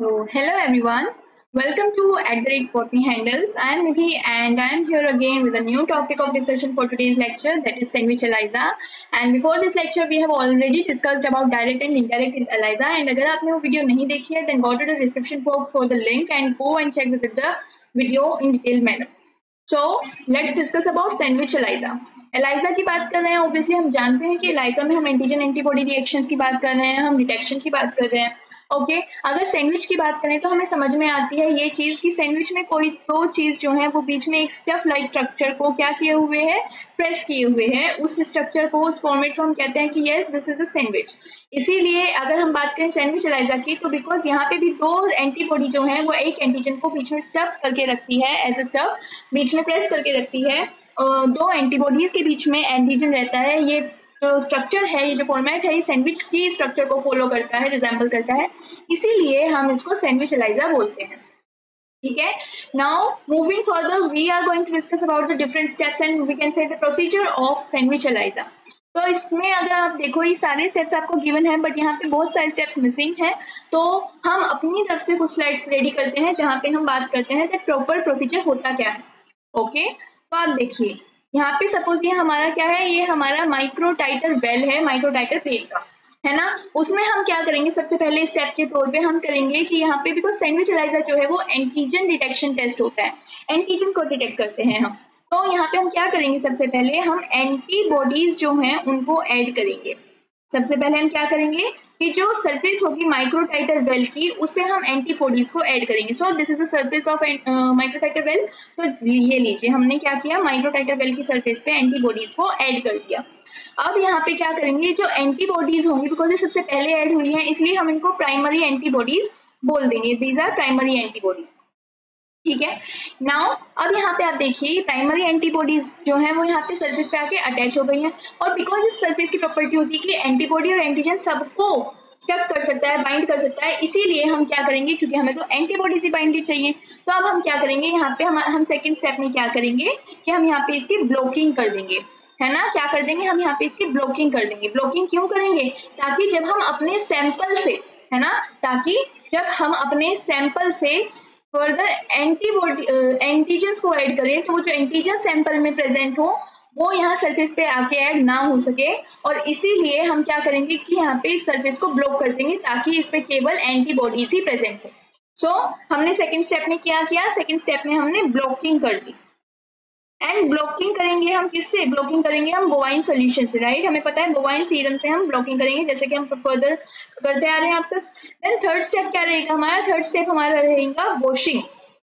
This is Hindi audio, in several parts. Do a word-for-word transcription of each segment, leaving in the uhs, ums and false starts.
So, hello everyone. Welcome to At the Rate Botany Handles. I am Nidhi and I am here again with a new topic of discussion for today's lecture, that is sandwich ELISA. And before this lecture, we have already discussed about direct and indirect ELISA. And अगर आपने वो video नहीं देखी है, then go to the description box for the link and go and check with the video in detailed manner. So let's discuss about sandwich ELISA. ELISA की बात कर रहे हैं, ऑब्वियसली हम जानते हैं कि एलाइजा में हम एंटीजन एंटीबॉडी रिएक्शंस की बात कर रहे हैं, हम डिटेक्शन की बात कर रहे हैं. Okay okay? अगर सैंडविच की बात करें तो हमें समझ में आती है ये चीज कि सैंडविच में कोई दो चीज जो है वो बीच में एक स्टफ लाइक स्ट्रक्चर को क्या किए हुए हैं, प्रेस किए हुए हैं. उस स्ट्रक्चर को, उस फॉर्मेट को हम कहते हैं कि yes this is a sandwich. इसीलिए अगर हम बात करें सैंडविच एलाइजा की तो बिकॉज यहाँ पे भी दो एंटीबॉडी जो है वो एक एंटीजन को बीच में स्टफ करके रखती है, एज अ स्टफ बीच में प्रेस करके रखती है. दो एंटीबॉडीज के बीच में एंटीजन रहता है. ये जो स्ट्रक्चर है, ये जो फॉर्मेट है, ये सैंडविच की स्ट्रक्चर को फॉलो करता है, रिजेंबल करता है, इसीलिए हम इसको सैंडविच एलाइजा बोलते हैं. ठीक है. Now moving further we are going to discuss about the different steps and we can say the procedure of sandwich ELISA. तो इसमें अगर आप देखो ये सारे स्टेप्स आपको गिवन है, बट यहाँ पे बहुत सारे स्टेप्स मिसिंग हैं. तो हम अपनी तरफ से कुछ स्लाइड्स रेडी करते हैं जहाँ पे हम बात करते हैं कि प्रॉपर प्रोसीजर होता क्या है. Okay okay? तो आप देखिए यहाँ पे सपोज ये हमारा क्या है, ये हमारा माइक्रो टाइटर वेल है, माइक्रो टाइटर प्लेट का है ना. उसमें हम क्या करेंगे, सबसे पहले स्टेप के तौर पे हम करेंगे कि यहाँ पे बिकॉज सैंडविच एलाइजा जो है वो एंटीजन डिटेक्शन टेस्ट होता है, एंटीजन को डिटेक्ट करते हैं हम. तो यहाँ पे हम क्या करेंगे, सबसे पहले हम एंटीबॉडीज जो हैं उनको ऐड करेंगे. सबसे पहले हम क्या करेंगे कि जो सरफेस होगी माइक्रो टाइटर वेल की, उस पे हम एंटीबॉडीज को ऐड करेंगे. So this is the surface of micro titre well. तो ये लीजिए, हमने क्या किया, माइक्रो टाइटर वेल की सरफेस पे एंटीबॉडीज को ऐड कर दिया. अब यहाँ पे क्या करेंगे, जो एंटीबॉडीज होंगी बिकॉज ये सबसे पहले ऐड हुई है इसलिए हम इनको प्राइमरी एंटीबॉडीज बोल देंगे. These are primary antibodies. ठीक है. नाउ अब यहाँ पे आप देखिए प्राइमरी एंटीबॉडीज जो है वो यहाँ पे सरफेस पे आके अटैच हो गई हैं. और बिकॉज इस सरफेस की प्रॉपर्टी होती है कि एंटीबॉडी और एंटीजन सबको स्टक कर सकता है, बाइंड कर सकता है, इसीलिए हम क्या करेंगे, क्योंकि हमें तो एंटीबॉडीज ही बाइंडेड चाहिए, तो अब हम क्या करेंगे, यहाँ पे हम हम सेकेंड स्टेप में क्या करेंगे कि हम यहाँ पे इसकी ब्लॉकिंग कर देंगे, है ना. क्या कर देंगे, हम यहाँ पे इसकी ब्लॉकिंग कर देंगे. ब्लॉकिंग क्यों करेंगे, ताकि जब हम अपने सैंपल से, है ना, ताकि जब हम अपने सैंपल से फर्दर एंटीबॉडी एंटीजन्स को ऐड करें तो वो जो एंटीजन सैंपल में प्रेजेंट हो वो यहाँ सरफेस पे आके ऐड ना हो सके. और इसीलिए हम क्या करेंगे कि यहाँ पे इस सरफेस को ब्लॉक कर देंगे ताकि इस पे केवल एंटीबॉडीज ही प्रेजेंट हो. सो so, हमने सेकंड स्टेप में क्या किया, सेकंड स्टेप में हमने ब्लॉकिंग कर दी. एंड ब्लॉकिंग करेंगे हम किससे, ब्लॉकिंग करेंगे हम बोवाइन सोल्यूशन से, राइट. हमें पता है बोवाइन सीरम से हम ब्लॉकिंग करेंगे, जैसे कि हम फर्दर करते आ रहे हैं अब तक. देन थर्ड स्टेप क्या रहेगा हमारा, थर्ड स्टेप हमारा रहेगा वॉशिंग.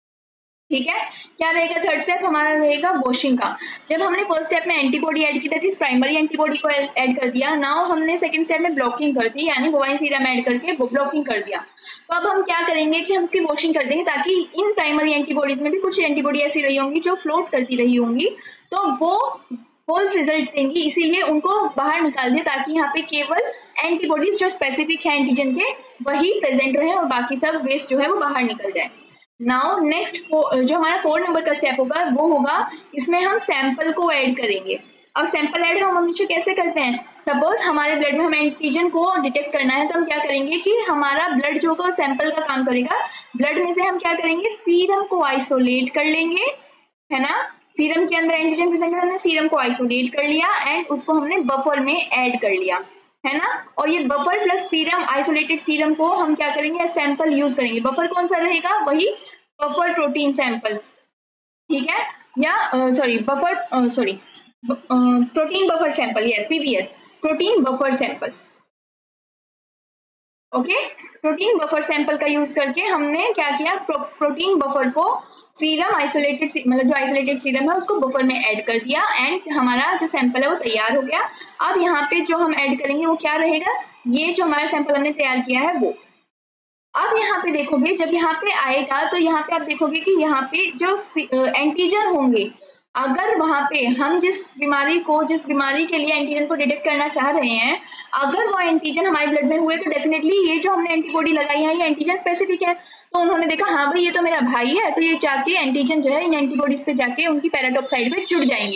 ठीक है. क्या रहेगा थर्ड स्टेप हमारा रहेगा वॉशिंग का. जब हमने फर्स्ट स्टेप में एंटीबॉडी ऐड की थी, प्राइमरी एंटीबॉडी को ऐड कर दिया, नाउ हमने सेकंड स्टेप में ब्लॉकिंग कर दी, यानी बोवाइन सीरम ऐड करके ब्लॉकिंग कर दिया. तो अब हम क्या करेंगे कि हम इसकी वॉशिंग कर देंगे ताकि इन प्राइमरी एंटीबॉडीज में भी कुछ एंटीबॉडी ऐसी रही होंगी जो फ्लोट करती रही होंगी, तो वो फॉल्स रिजल्ट देंगी, इसीलिए उनको बाहर निकाल दिया ताकि यहाँ पे केवल एंटीबॉडीज जो स्पेसिफिक है एंटीजन के वही प्रेजेंट रहे और बाकी सब वेस्ट जो है वो बाहर निकल जाए. नाउ नेक्स्ट जो हमारा फोर नंबर का स्टेप होगा वो होगा, इसमें हम सैंपल को ऐड करेंगे. अब सैंपल ऐड हम हमेशा कैसे करते हैं, सपोज हमारे ब्लड में हमें एंटीजन को डिटेक्ट करना है तो हम क्या करेंगे कि हमारा ब्लड जो होगा सैंपल का काम करेगा. ब्लड में से हम क्या करेंगे, सीरम को आइसोलेट कर लेंगे, है ना. सीरम के अंदर एंटीजन प्रेजेंट है, हमने सीरम को आइसोलेट कर लिया एंड उसको हमने बफर में ऐड कर लिया, है ना. और ये buffer plus serum, isolated serum को हम क्या करेंगे, सैंपल यूज करेंगे. बफर कौन सा रहेगा, वही बफर प्रोटीन सैंपल. ठीक है. या sorry buffer sorry protein buffer sample, yes PBS, protein buffer sample. Okay. Protein buffer sample का यूज करके हमने क्या किया, प्रो, प्रोटीन बफर को सीरम आइसोलेटेड मतलब जो आइसोलेटेड सीरम है उसको बफर में ऐड कर दिया एंड हमारा जो सैंपल है वो तैयार हो गया. अब यहाँ पे जो हम ऐड करेंगे वो क्या रहेगा, ये जो हमारा सैंपल हमने तैयार किया है वो. अब यहाँ पे देखोगे, जब यहाँ पे आएगा तो यहाँ पे आप देखोगे कि यहाँ पे जो एंटीजन होंगे, अगर वहां पे हम जिस बीमारी को जिस बीमारी के लिए एंटीजन को डिटेक्ट करना चाह रहे हैं, अगर वो एंटीजन हमारे ब्लड में हुए तो डेफिनेटली ये जो हमने एंटीबॉडी लगाई है ये एंटीजन स्पेसिफिक है. तो उन्होंने देखा हाँ भाई ये तो मेरा भाई है, तो ये जाके एंटीजन जो है इन एंटीबॉडीज पे जाके उनकी पैराटॉप साइड पे जुड़ जाएंगे,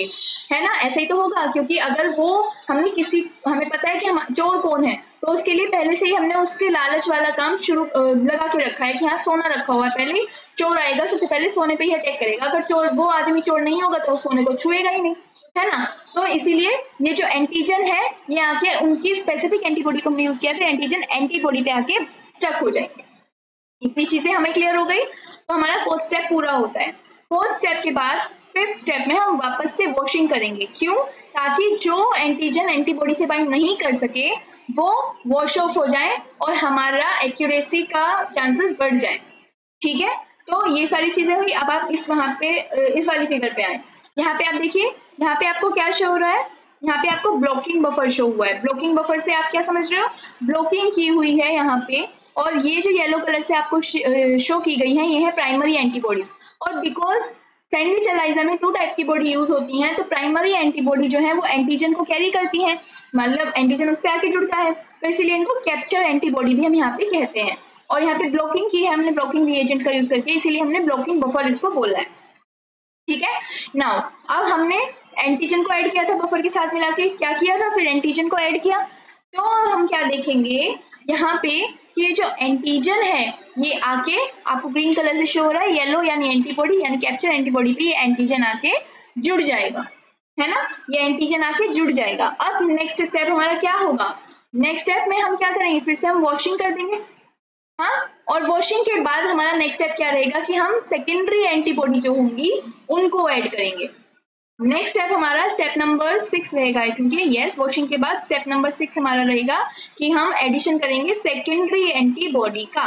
है ना, ऐसा ही तो होगा, क्योंकि अगर वो हमने किसी हमें पता है कि हम चोर कौन है, तो उसके लिए पहले से ही हमने उसके लालच वाला काम शुरू लगा के रखा है कि हाँ सोना रखा हुआ है, पहले चोर आएगा सबसे पहले सोने पे ही अटैक करेगा। अगर चोर वो आदमी चोर नहीं होगा तो सोने को छुएगा ही नहीं, है ना। तो इसीलिए ये जो एंटीजन है ये आके उनकी स्पेसिफिक एंटीबॉडी को हमने यूज किया तो एंटीजन एंटीबॉडी पे आके स्टक हो जाएंगे। इतनी चीजें हमें क्लियर हो गई, तो हमारा फोर्थ स्टेप पूरा होता है। फोर्थ स्टेप के बाद फिफ्थ स्टेप में हम वापस से वॉशिंग करेंगे। क्यों? ताकि जो एंटीजन एंटीबॉडी से बाइंड नहीं कर सके वो वॉश ऑफ हो जाए और हमारा एक्यूरेसी का चांसेस बढ़ जाए। ठीक है, तो ये सारी चीजें हुई। अब आप इस वहां पे इस वाली फिगर पे आए, यहाँ पे आप देखिए, यहाँ पे आपको क्या शो हो रहा है, यहाँ पे आपको ब्लॉकिंग बफर शो हुआ है। ब्लॉकिंग बफर से आप क्या समझ रहे हो, ब्लॉकिंग की हुई है यहाँ पे, और ये जो येलो कलर से आपको शो की गई है ये है प्राइमरी एंटीबॉडीज। और बिकॉज सैंडविच एलाइजा में टू टाइप्स की बॉडी यूज होती हैं, तो प्राइमरी एंटीबॉडी जो है वो एंटीजन को कैरी करती है, मतलब एंटीजन उस पर आके जुड़ता है, तो इसीलिए इनको कैप्चर एंटीबॉडी भी हम यहाँ पे कहते हैं। और यहाँ पे ब्लॉकिंग की है हमने ब्लॉकिंग रिएजेंट का यूज करके, इसीलिए हमने ब्लॉकिंग बफर इसको बोला है। ठीक है, नाउ अब हमने एंटीजन को ऐड किया था बफर के साथ मिला के, क्या किया था, फिर एंटीजन को ऐड किया। तो हम क्या देखेंगे यहाँ पे, ये जो एंटीजन है ये आके आपको ग्रीन कलर से शो हो रहा है, येलो यानी एंटीबॉडी यानी कैप्चर एंटीबॉडी पे ये एंटीजन आके जुड़ जाएगा, है ना, ये एंटीजन आके जुड़ जाएगा। अब नेक्स्ट स्टेप हमारा क्या होगा, नेक्स्ट स्टेप में हम क्या करेंगे, फिर से हम वॉशिंग कर देंगे। हाँ, और वॉशिंग के बाद हमारा नेक्स्ट स्टेप क्या रहेगा कि हम सेकेंडरी एंटीबॉडी जो होंगी उनको ऐड करेंगे। नेक्स्ट स्टेप हमारा स्टेप नंबर सिक्स रहेगा, आई थिंक यस, वॉशिंग के बाद स्टेप नंबर सिक्स हमारा रहेगा कि हम एडिशन करेंगे सेकेंडरी एंटीबॉडी का।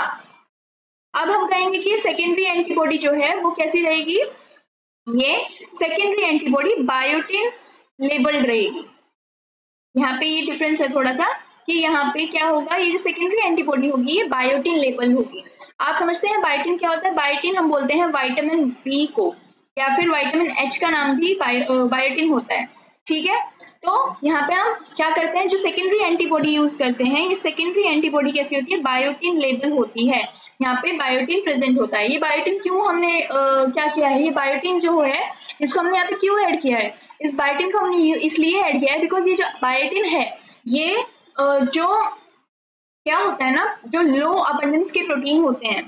अब हम कहेंगे कि सेकेंडरी एंटीबॉडी जो है वो कैसी रहेगी, ये सेकेंडरी एंटीबॉडी बायोटिन लेबल्ड रहेगी। यहाँ पे ये डिफरेंस है थोड़ा सा कि यहाँ पे क्या होगा, ये जो सेकेंडरी एंटीबॉडी होगी ये बायोटिन लेबल होगी। आप समझते हैं बायोटिन क्या होता है, बायोटिन हम बोलते हैं विटामिन बी को, या फिर विटामिन एच का नाम भी बायोटिन होता है। ठीक है, तो यहाँ पे हम क्या करते हैं, जो सेकेंडरी एंटीबॉडी यूज करते हैं, ये सेकेंडरी एंटीबॉडी कैसी होती है, बायोटिन लेबल होती है, यहाँ पे बायोटिन प्रेजेंट होता है। ये बायोटिन क्यों हमने आ, क्या किया है, ये बायोटिन जो है इसको हमने यहाँ पे क्यों ऐड किया है, इस बायोटिन को हमने इसलिए ऐड किया है बिकॉज ये जो बायोटिन है ये आ, जो क्या होता है ना, जो लो अबंडेंस के प्रोटीन होते हैं,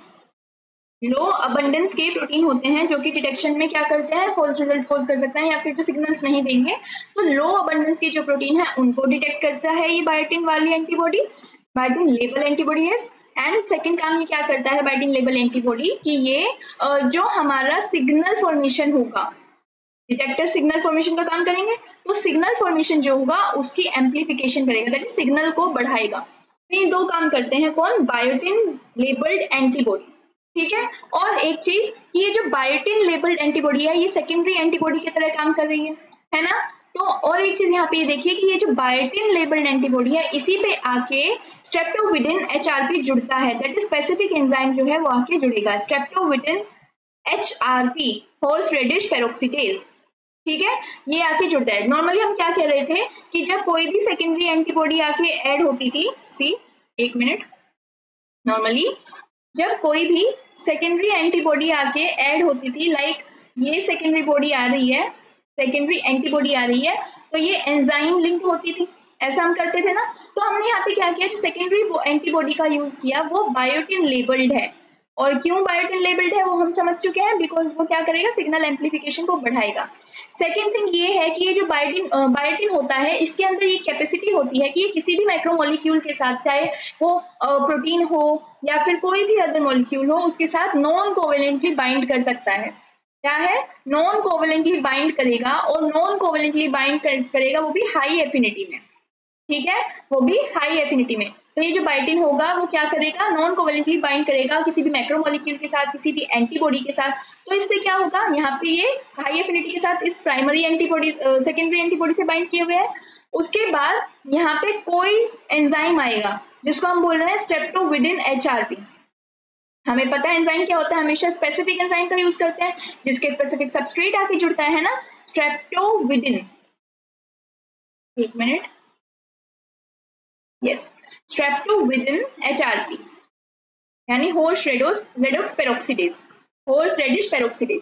लो अबंडेंस के प्रोटीन होते हैं जो कि डिटेक्शन में क्या करते हैं, फॉल्स रिजल्ट फॉल्स कर सकते हैं या फिर जो सिग्नल्स नहीं देंगे, तो लो अबंडेंस के जो प्रोटीन है उनको डिटेक्ट करता है ये बायोटिन वाली एंटीबॉडी, बायोटिन लेबल एंटीबॉडी है। एंड सेकंड काम ये क्या करता है बायोटिन लेबल एंटीबॉडी कि ये जो हमारा सिग्नल फॉर्मेशन होगा, डिटेक्टर सिग्नल फॉर्मेशन का काम करेंगे, तो सिग्नल फॉर्मेशन जो होगा उसकी एम्पलीफिकेशन करेगा, दैट इज सिग्नल को बढ़ाएगा। तो ये दो काम करते हैं कौन, बायोटिन लेबल्ड एंटीबॉडी। ठीक है, और एक चीज, ये जो बायोटिन लेबल्ड एंटीबॉडी है ये सेकेंडरी एंटीबॉडी की तरह काम कर रही है, है ना। तो और एक चीज यहाँ पे ये देखिए कि ये जो बायोटिन लेबल्ड एंटीबॉडी है इसी पे आके स्ट्रेप्टोविटिन एचआरपी जुड़ता है, दैट इज स्पेसिफिक एंजाइम जो है वो आके जुड़ेगा, streptavidin HRP, horseradish peroxidase. ठीक है, ये आके जुड़ता है। नॉर्मली हम क्या कह रहे थे कि जब कोई भी सेकेंडरी एंटीबॉडी आके ऐड होती थी, सी एक मिनट, नॉर्मली जब कोई भी सेकेंडरी एंटीबॉडी आके ऐड होती थी, लाइक ये सेकेंडरी बॉडी आ रही है, सेकेंडरी एंटीबॉडी आ रही है, तो ये एंजाइम लिंक होती थी, ऐसा हम करते थे ना। तो हमने यहाँ पे क्या किया, जो सेकेंडरी एंटीबॉडी का यूज किया वो बायोटिन लेबल्ड है, और क्यों बायोटिन लेबल्ड है वो हम समझ चुके हैं, बिकॉज वो क्या करेगा, सिग्नल एम्पलीफिकेशन को बढ़ाएगा। सेकेंड थिंग ये है कि ये जो बायोटिन बायोटिन होता है इसके अंदर ये कैपेसिटी होती है कि ये किसी भी माइक्रोमोलिक्यूल के साथ, चाहे वो प्रोटीन हो या फिर कोई भी अदर मॉलिक्यूल हो, उसके साथ नॉन कोवेलेंटली बाइंड कर सकता है। क्या है, नॉन कोवेलेंटली बाइंड करेगा, और नॉन कोवेलेंटली बाइंड करेगा वो भी हाई एफिनिटी में। ठीक है, वो भी हाई एफिनिटी में। तो ये जो बायोटिन होगा वो क्या करेगा, नॉन कोवेलेंटली बाइंड करेगा किसी भी मैक्रोमोलिक्यूल के साथ, किसी भी एंटीबॉडी के साथ। तो इससे क्या होगा, यहाँ पे ये हाई एफिनिटी के साथ इस प्राइमरी एंटीबॉडी सेकेंडरी एंटीबॉडी से बाइंड किए हुए हैं। उसके बाद यहाँ पे कोई एंजाइम आएगा जिसको हम बोल रहे हैं स्ट्रेप्टोविटिन एचआरपी। हमें पता है एंजाइम क्या होता है, हमेशा स्पेसिफिक एंजाइम का यूज करते हैं जिसके स्पेसिफिक सबस्ट्रेट आके जुड़ता है ना, स्ट्रेप्टोविटिन, एक मिनट, यस, स्ट्रेप्टोविटिन एचआरपी यानी हॉर्स रेडोस redox peroxidase, horseradish peroxidase.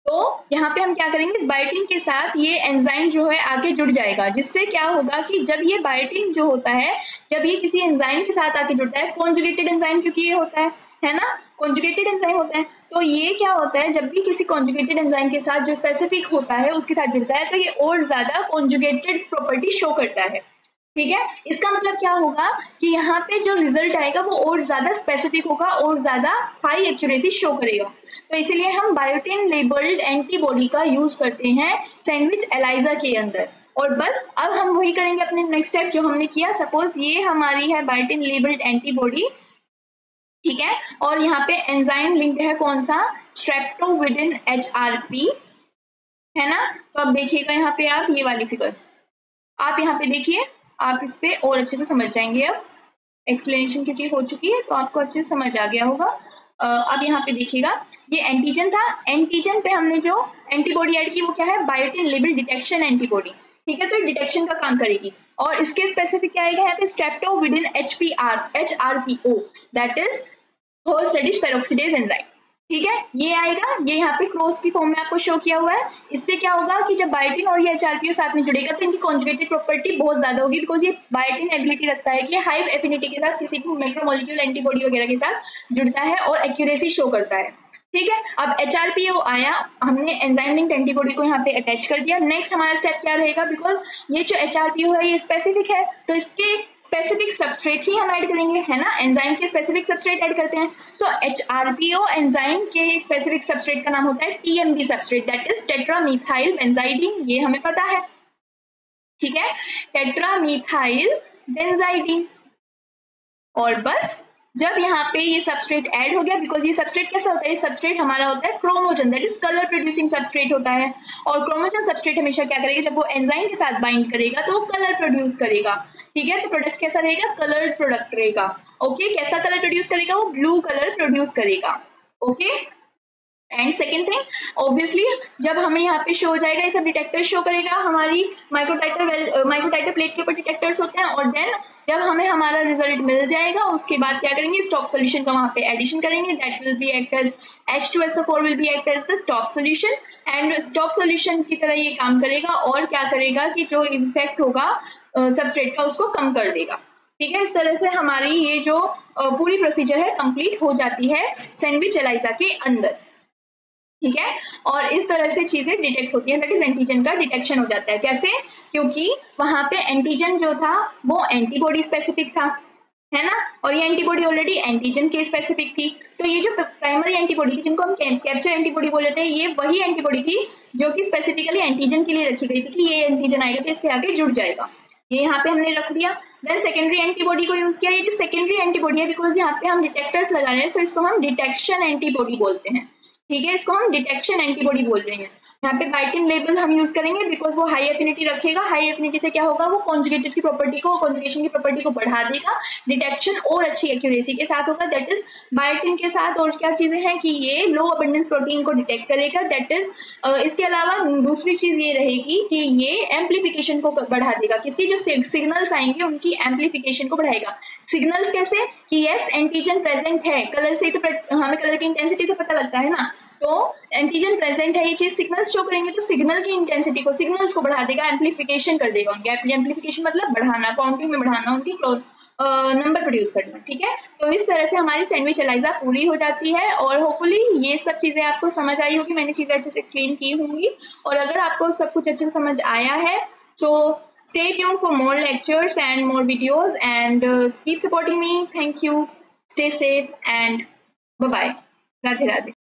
तो यहाँ पे हम क्या करेंगे, इस बायोटिन के साथ ये एंजाइम जो है आके जुड़ जाएगा, जिससे क्या होगा कि जब ये बायोटिन जो होता है, जब ये किसी एंजाइम के साथ आके जुड़ता है, कॉन्जुगेटेड एंजाइम क्योंकि ये होता है है ना, कॉन्जुगेटेड एंजाइम होता है, तो ये क्या होता है, जब भी किसी कॉन्जुगेटेड एंजाइम के साथ जो स्पेसिफिक होता है उसके साथ जुड़ता है, तो ये और ज्यादा कॉन्जुगेटेड प्रॉपर्टी शो करता है। ठीक है, इसका मतलब क्या होगा कि यहाँ पे जो रिजल्ट आएगा वो और ज्यादा स्पेसिफिक होगा और ज्यादा हाई एक्यूरेसी शो करेगा। तो इसीलिए हम बायोटिन लेबल्ड एंटीबॉडी का यूज करते हैं सैंडविच एलाइजा के अंदर। और बस अब हम वही करेंगे अपने नेक्स्ट स्टेप जो हमने किया। सपोज ये हमारी है बायोटिन लेबल्ड एंटीबॉडी, ठीक है, और यहाँ पे एंजाइम लिंक्ड है कौन सा, स्ट्रेप्टोविडिन एच आर पी, है ना। तो अब देखिएगा यहाँ पे आप ये वाली फिगर, आप यहाँ पे देखिए, आप इस पे और अच्छे से समझ जाएंगे। अब एक्सप्लेनेशन क्योंकि हो चुकी है तो आपको अच्छे से समझ आ गया होगा। अब यहाँ पे देखिएगा, ये एंटीजन था, एंटीजन पे हमने जो एंटीबॉडी ऐड की वो क्या है, बायोटिन लेबल डिटेक्शन एंटीबॉडी। ठीक है, तो डिटेक्शन का काम करेगी और इसके स्पेसिफिक क्या आएगा यहाँ पे, streptavidin H P R H R P O, that is host radish peroxidase enzyme. ठीक है, ये आएगा, ये यहाँ पे क्रॉस की फॉर्म में आपको शो किया हुआ है। इससे क्या होगा कि जब बायोटिन और ये एचआरपीओ साथ में जुड़ेगा तो इनकी कॉन्जुगेटेड प्रॉपर्टी बहुत ज्यादा होगी, बिकॉज ये बायोटिन एबिलिटी रखता है कि हाई एफिनिटी के साथ किसी भी मैक्रोमोलिक्यूल एंटीबॉडी वगैरह के साथ जुड़ता है और एक्यूरेसी शो करता है। ठीक है, अब एचआरपीओ आया, हमने एंजाइम लिंक्ड एंटीबॉडी को यहाँ पे अटैच कर दिया। नेक्स्ट हमारा स्टेप क्या रहेगा, बिकॉज ये जो एचआरपीओ है ये स्पेसिफिक है, तो इसके स्पेसिफिक सबस्ट्रेट ही हम ऐड करेंगे, है ना, एंजाइम के स्पेसिफिक सबस्ट्रेट ऐड करते हैं। सो एचआरपीओ एंजाइम के स्पेसिफिक सबस्ट्रेट का नाम होता है TMB substrate, that is tetramethyl benzidine, ये हमें पता है। ठीक है, टेट्रामीथाइल बेंजाइडीन। और बस जब यहाँ पे ये सबस्ट्रेट ऐड हो गया, बिकॉज ये सबस्ट्रेट कैसा होता है, ये सबस्ट्रेट हमारा होता है chromogen, that is colour producing substrate होता है। और क्रोमोजन सबस्ट्रेट हमेशा क्या करेगा, जब वो एंजाइम के साथ बाइंड करेगा तो वो कलर प्रोड्यूस करेगा। ठीक है, तो प्रोडक्ट कैसा रहेगा, कलर्ड प्रोडक्ट रहेगा। ओके, कैसा कलर प्रोड्यूस करेगा, वो ब्लू कलर प्रोड्यूस करेगा। Okay, and second thing, obviously जब हमें यहाँ पे शो हो जाएगा, ये सब डिटेक्टर शो करेगा, हमारी माइक्रोटाइटर माइक्रोटाइटर प्लेट के ऊपर डिटेक्टर्स होते हैं। और देन जब हमें हमारा रिजल्ट मिल जाएगा उसके बाद क्या करेंगे, स्टॉक सोल्यूशन का वहां पे एडिशन करेंगे, that will be act as H two S O four will be act as the stock solution. And stock solution की तरह ये काम करेगा और क्या करेगा कि जो इफेक्ट होगा सबस्ट्रेट का उसको कम कर देगा। ठीक है, इस तरह से हमारी ये जो uh, पूरी प्रोसीजर है कंप्लीट हो जाती है सैंडविच एलाइजा के अंदर। ठीक है, और इस तरह से चीजें डिटेक्ट होती हैं, दैट इज एंटीजन का डिटेक्शन हो जाता है। कैसे, क्योंकि वहां पे एंटीजन जो था वो एंटीबॉडी स्पेसिफिक था, है ना, और ये एंटीबॉडी ऑलरेडी एंटीजन के स्पेसिफिक थी। तो ये जो प्राइमरी एंटीबॉडी थी जिनको हम कैप्चर एंटीबॉडी बोल लेते हैं, ये वही एंटीबॉडी थी जो कि स्पेसिफिकली एंटीजन के लिए रखी गई थी कि ये एंटीजन आएगा तो इस पे आके जुड़ जाएगा। ये यहाँ पे हमने रख दिया। देन सेकेंडरी एंटीबॉडी को यूज किया। ये जो सेकेंडरी एंटीबॉडी है, बिकॉज यहाँ पे हम डिटेक्टर्स लगा रहे हैं, तो इसको हम डिटेक्शन एंटीबॉडी बोलते हैं। ठीक है, इसको हम डिटेक्शन एंटीबॉडी बोल रहे हैं। यहाँ पे बायोटिन लेबल हम यूज करेंगे बिकॉज वो हाई एफिनिटी रखेगा। हाई एफिनिटी से क्या होगा, वो कॉन्जुगेटेड की प्रॉपर्टी को, कॉन्जुगेशन की प्रॉपर्टी को बढ़ा देगा। डिटेक्शन और अच्छी एक्यूरेसी के साथ होगा, दैट इज बायोटिन के साथ और क्या चीजें हैं कि ये लो अबंडेंस प्रोटीन को डिटेक्ट करेगा, दैट इज इसके अलावा दूसरी चीज ये रहेगी कि ये एम्पलीफिकेशन को बढ़ा देगा। किसकी जो सिग्नल्स आएंगे उनकी एम्पलीफिकेशन को बढ़ाएगा। सिग्नल्स कैसे कि यस एंटीजन प्रेजेंट है, कलर से तो हमें कलर की इंटेंसिटी से पता लगता है ना, तो एंटीजन प्रेजेंट है, ये चीज सिग्नल्स शो करेंगे तो सिग्नल की इंटेंसिटी को, सिग्नल्स को बढ़ा देगा, एम्पलीफिकेशन कर देगा उनके। एम्पलीफिकेशन मतलब बढ़ाना, काउंटिंग में बढ़ाना, उनकी नंबर प्रोड्यूस करना। ठीक है, तो इस तरह से हमारी सैंडविच एलाइजा पूरी हो जाती है। और होपफुली ये सब चीजें आपको समझ आई होगी, मैंने चीजें अच्छे से एक्सप्लेन की होंगी। और अगर आपको सब कुछ अच्छे से समझ आया है तो stay tuned for more lectures and more videos, and uh, keep supporting me. Thank you. Stay safe and bye bye. Radhe Radhe.